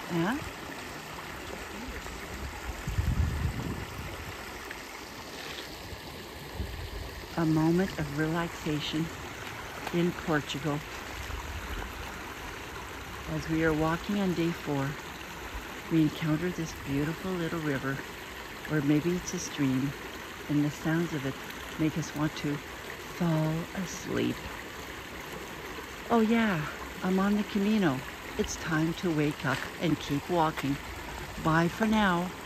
Yeah? A moment of relaxation in Portugal. As we are walking on day 4, we encounter this beautiful little river, or maybe it's a stream, and the sounds of it make us want to fall asleep. Oh yeah, I'm on the Camino. It's time to wake up and keep walking. Bye for now.